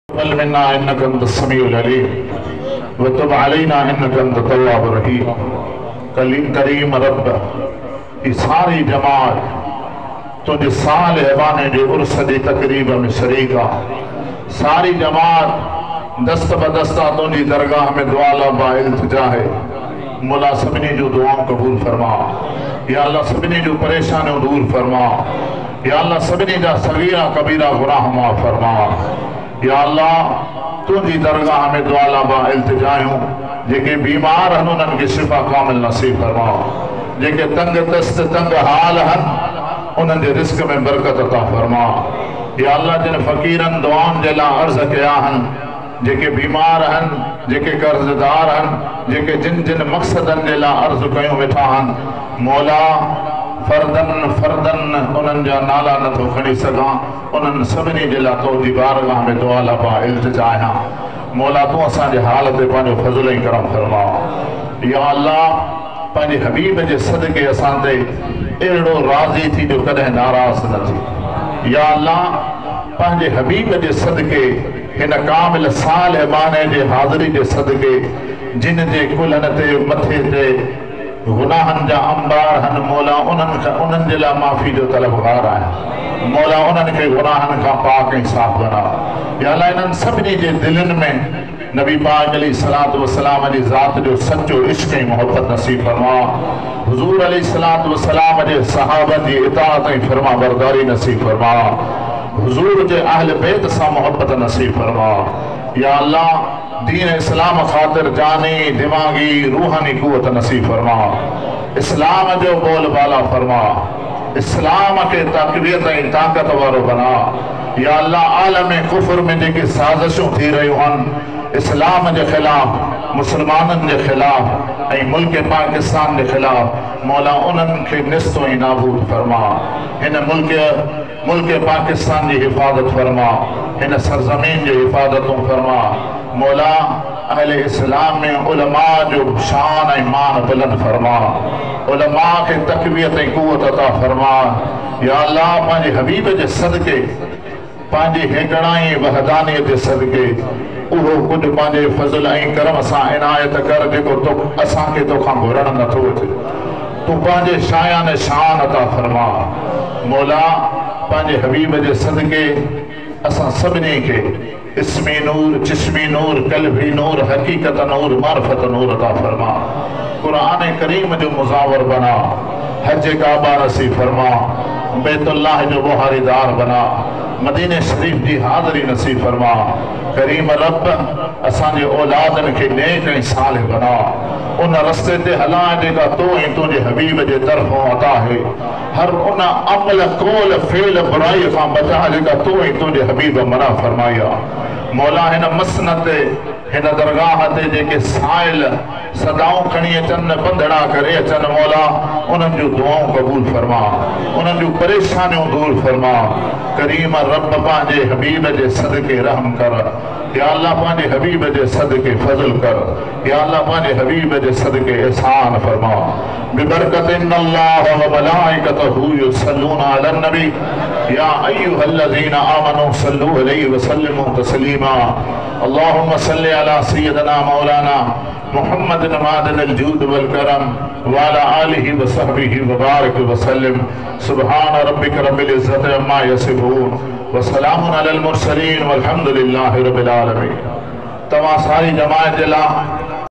तक़ब्बल मिन्ना इन्नका अंतस समीउल अलीम व तुब अलैना इन्नका अंतत तव्वाबुर रहीम। करीम रब ई सारी जमात तुझे साल एवाने जे उर्स दी तकरीब में शरीक आ। सारी जमात दस्त बदस्ता तुझी दरगाह में दुआ ला इल्तिजा है। मौला सभिनी जो दुआओं कबूल फरमा। या अल्लाह सभिनी जो परेशानियों दूर फरमा। या अल्लाह सभिनी जा सगीरा कबीरा गुनाह माफ़ फरमा। या अल्लाह तुझी दरगाह में दुआ ला इल्तिजायूं जेके बीमार हन उन्हनि खे शिफा कामिल नसीब फरमा। जेके तंग दस्त तंग हाल हन उन्हनि जे रिस्क में बरकत अता फरमा। या अल्लाह जिन फ़कीरन दुआउनि जे लाइ अर्ज़ कया हन, जेके बीमार हन, जेके कर्ज़दार हन, जेके जिन जिन मक़सदनि जे लाइ अर्ज़ कयूं वेठा हन, मौला फर्दन फर्दन उन्हनि जा नाला नथो खणी सघां, उन्हनि सभिनी जे लाइ तुंहिंजी बारगाह में दुआ लाइ इल्तिजा आहियां। मौला तूं असांजे हाल ते पंहिंजो फज़ल ऐं करम फरमा। या अल्लाह पंहिंजे हबीब जे सदके असां ते अहिड़ो राज़ी थी जो कॾहिं नाराज़ न थी। या अल्लाह पंहिंजे हबीब जे सदके हिन कामिल साल माने जे हाज़िरी जे सदके जिन जे कुलनि ते मथे ते गुनाहनि जा अंबार हन, मौला उन्हनि जे लाइ माफ़ी जो तलबगार आहियां। मौला उन्हनि खे गुनाहनि खां पाक ऐं साफ़ बना। या अल्लाह इन्हनि सभिनी जे दिलनि में नबी पाक अलैहिस्सलातु वस्सलाम जी ज़ात जो सच्चो इश्क़ ऐं मोहब्बत नसीब फरमा। हुज़ूर अलैहिस्सलातु वस्सलाम जे सहाबनि जी इताअत ऐं फरमा बरदारी नसीब फरमा। हुज़ूर जे अहल बैत सां मोहब्बत नसीब फरमा। या अल्लाह दीन इस्लाम खातिर जानी दिमागी रूहानी कुव्वत नसीब फरमा। इस्लाम जो बोलबाला फरमा। इस्लाम के तक़वियत ऐं ताकत वारो बना। या अल्लाह आलम कुफ्र में जेके साज़िशूं थी रहियूं आहिनि इस्लाम के खिलाफ, मुसलमाननि के खिलाफ ऐं मुल्क पाकिस्तान के खिलाफ, मौला उन्हनि खे निस्तो ऐं नाबूद फरमा। हिन मुल्क पाकिस्तान की हिफाजत फरमा। हिन सरजमीन जी हिफाजतूं फरमा। मौला अहले इस्लाम में उलमा जो शान ऐं मान बुलंद फरमा। उलमा के तक़वियत ऐं कुव्वत अता फरमा। या अल्लाह पंहिंजे हबीब जे सदके पंहिंजी हेकड़ाई वहदानियत जे सदके उहो कुझु पंहिंजे फज़ल ऐं करम सां इनायत कर जेको तो असांखे तोखां घुरण नथो अचे। तूं पंहिंजे शायान शान अता फरमा। मौला पंहिंजे हबीब जे सदके असां सभिनी खे इस्मी नूर, जिस्मी नूर, क़ल्बी नूर, हकीकत नूर, मार्फत नूर अता फरमा। कुरान करीम जो मुज़ावर बना। हज काबा नसीब फरमा। बैतुल्लाह जो बुहारीदार बना। मदीने शरीफ की हाज़िरी नसीब फरमा। करीम रब असांजे औलादन के नेक ऐं सालिह बना। उन रस्ते ते हलां जेका तो ऐं तुंहिंजे हबीब जे तरफ़ों अता है। हर उन अमल कोल फेल बुराई खां बचा जेका तो ऐं तुंहिंजे हबीब मना फरमाया। मौला हिन मसनत ते हिन दरगाह ते जेके साइल सदाऊं खणी अचनि, बंधड़ा करे अचनि, मौला उन्हनि जूं दुआऊं कबूल फरमा। उन्हनि जूं परेशानियूं दूर फरमा। करीम रब पंहिंजे हबीब जे सदके रहम कर। या अल्लाह पंहिंजे हबीब जे सदके फज़ल कर। या अल्लाह पंहिंजे हबीब जे सदके एहसान फरमा। बिबरकत इन्नल्लाह व मलाइकतहू युसल्लूना अलन नबी या अय्युहल्लज़ीना आमनू सल्लू अलैहि व सल्लिमू तस्लीमा। अल्लाहुम्मा सल्लि अला सय्यिदना मौलाना मुहम्मदिन मादिनिल जूद वल करम व अला आलिहि व सहबिहि व बारिक व सल्लिम। सुब्हान रब्बिक रब्बिल इज्जति अम्मा यसिफून व सलामुन अलल मुरसलीन वल्हम्दुलिल्लाहि रब्बिल आलमीन। तमाम सारी जमात जे लाइ